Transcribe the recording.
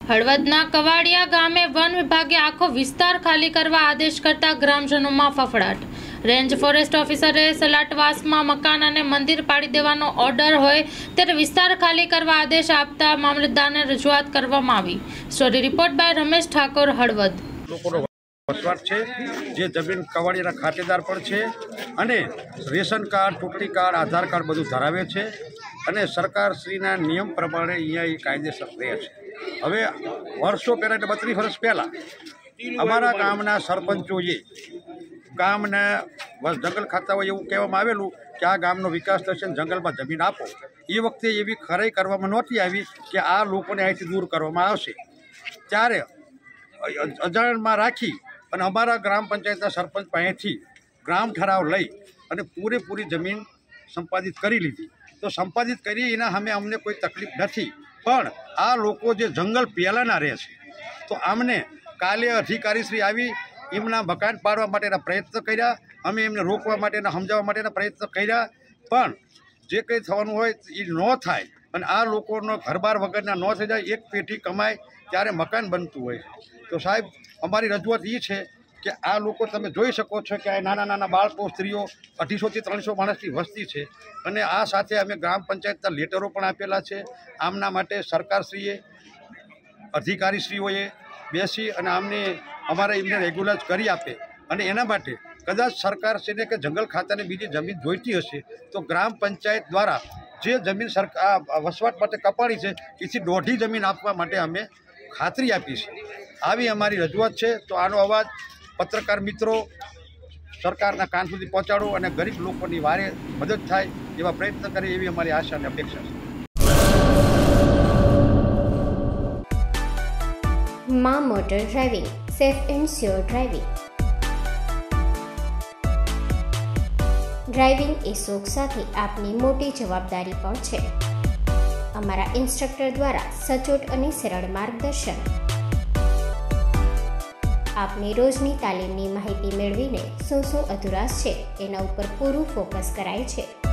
હળવદના કવાડિયા ગામે વન વિભાગે આખો વિસ્તાર ખાલી કરવા આદેશ કરતા ગ્રામજનોમાં ફફડાટ। રેન્જ ફોરેસ્ટ ઓફિસરે સલાટવાસમાં મકાન અને મંદિર પાડી દેવાનો ઓર્ડર હોય ત્યારે વિસ્તાર ખાલી કરવા આદેશ આપતા મામલતદારને રજૂઆત કરવામાં આવી। Story report by Ramesh Thakor, Halvad. વસવાટ છે જે જમીન કવાડિયાના ખાતેદાર પણ છે અને રેશન કાર્ડ, ચૂંટણી કાર્ડ, આધાર કાર્ડ બધું ધરાવે છે અને સરકારશ્રીના નિયમ પ્રમાણે અહીંયા એ કાયદેસર રહે છે। હવે વર્ષો પહેલાં એટલે 32 વર્ષ પહેલાં અમારા ગામના સરપંચોએ ગામને જંગલ ખાતા હોય એવું કહેવામાં આવેલું કે આ ગામનો વિકાસ થશે ને જંગલમાં જમીન આપો। એ વખતે એવી ખરાઈ કરવામાં નહોતી આવી કે આ લોકોને અહીંથી દૂર કરવામાં આવશે। ત્યારે અજાણમાં રાખી અને અમારા ગ્રામ પંચાયતના સરપંચ પાસેથી ગ્રામ ઠરાવ લઈ અને પૂરેપૂરી જમીન સંપાદિત કરી લીધી। તો સંપાદિત કરી એના સામે અમને કોઈ તકલીફ નથી, પણ આ લોકો જે જંગલ પહેલાંના રહે છે તો આમને કાલે અધિકારીશ્રી આવી એમના મકાન પાડવા માટેના પ્રયત્ન કર્યા, અમે એમને રોકવા માટેના સમજાવવા માટેના પ્રયત્ન કર્યા, પણ જે કંઈ થવાનું હોય એ ન થાય અને આ લોકોનો ઘરબાર વગરના ન થઈ જાય, એક પેઢી કમાય ત્યારે મકાન બનતું હોય। તો સાહેબ, અમારી રજૂઆત એ છે કે આ લોકો તમે જોઈ શકો છો કે આ નાના નાના બાળકો, સ્ત્રીઓ 250 થી 300 માણસની વસ્તી છે અને આ સાથે અમે ગ્રામ પંચાયતના લેટરો પણ આપેલા છે। આમના માટે સરકારશ્રીએ, અધિકારીશ્રીઓએ બેસી અને અમારે એમને રેગ્યુલર કરી આપે અને એના માટે કદાચ સરકારશ્રીને કે જંગલ ખાતાને બીજી જમીન જોઈતી હશે તો ગ્રામ પંચાયત દ્વારા જે જમીન વસવાટ માટે કપાણી છે એથી 1.5 જમીન આપવા માટે અમે ખાતરી આપી છે। આવી અમારી રજૂઆત છે। તો આનો અવાજ પત્રકાર મિત્રો સરકારના કાન સુધી પહોંચાડો અને ગરીબ લોકોની વારે મદદ થાય એવા પ્રયત્ન કરે એવી અમારી આશા અને અપેક્ષા છે। માં motor driving, safe and sure driving. Driving એ શોખ સાથે આપની મોટી જવાબદારી પણ છે। અમારા ઇન્સ્ટ્રક્ટર દ્વારા સચોટ અને સરળ માર્ગદર્શન। આપની રોજની તાલીમની માહિતી મેળવીને શું અધુરાશ છે એના ઉપર પૂરું ફોકસ કરાય છે।